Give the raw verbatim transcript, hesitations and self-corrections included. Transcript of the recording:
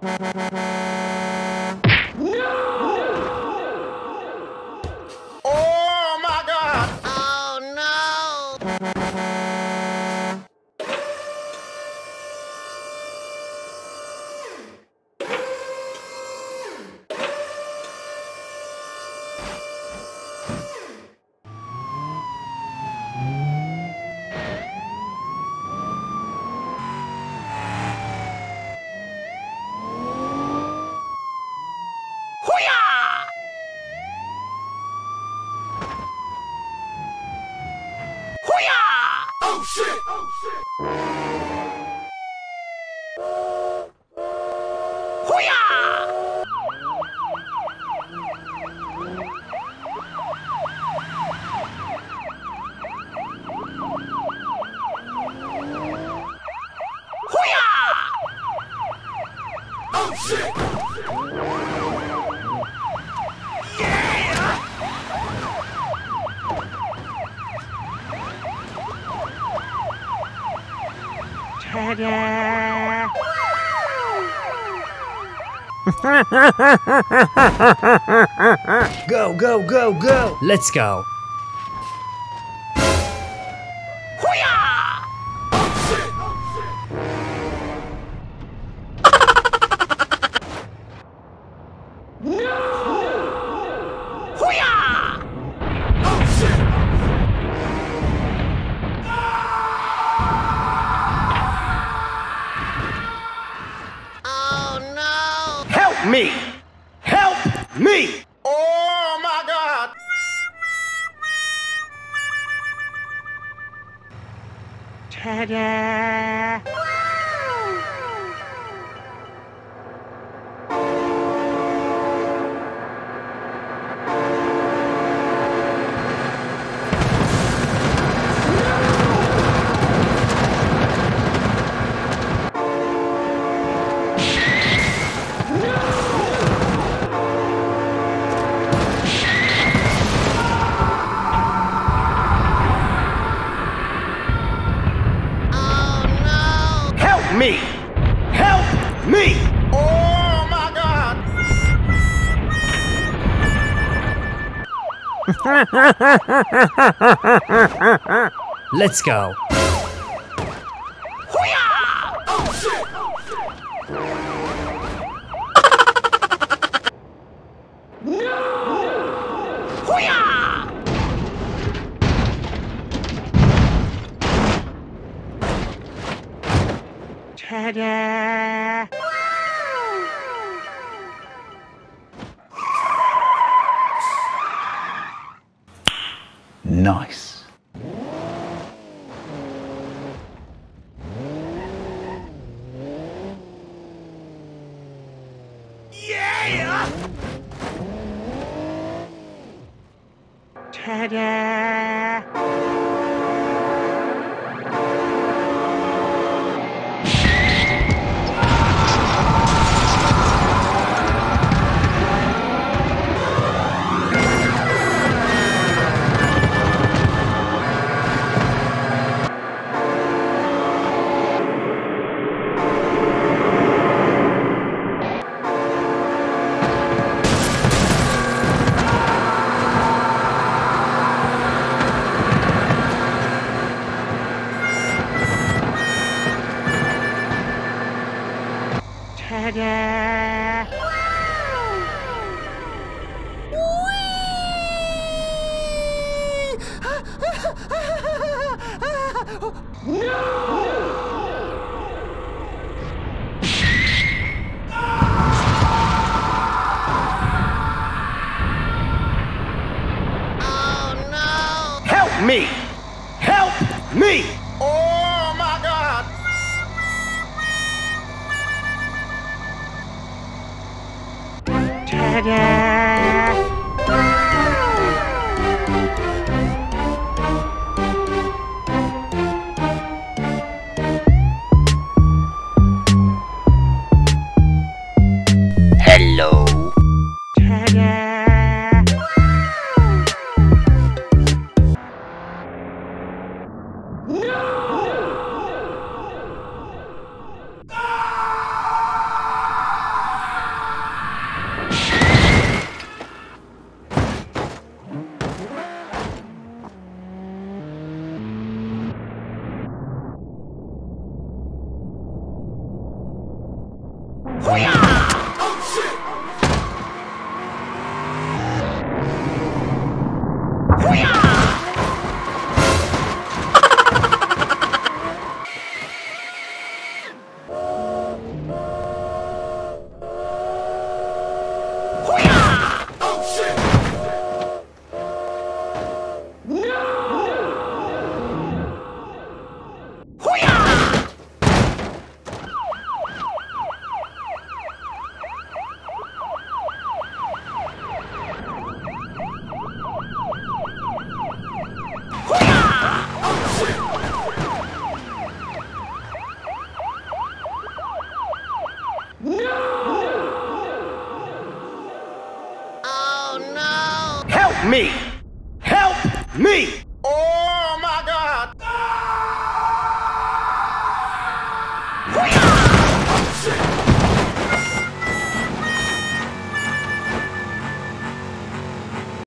Oh my God! Oh no! Hoo-yah! Hoo-yah! Oh shit! Oh shit! Hoo-yah! Hoo-yah! Oh shit! Ta-da! Go, go, go, go! Let's go! Hoo-yah! Oh shit! No! Hoo-yah! Oh shit! Oh no! Help me! Help me! Oh my God! Ta-da! Oh no! Help me! Help me! Oh my God! Let's go! Hoo-yah! Oh shit! No! Hoo-yah! Ta-da! Nice. Yeah! Ta-da! Ta-da! Oh no! Help me! Help me! Oh my God! Ta-da! Hello. Ta-da! No! Oh no! Help me! Help me! Oh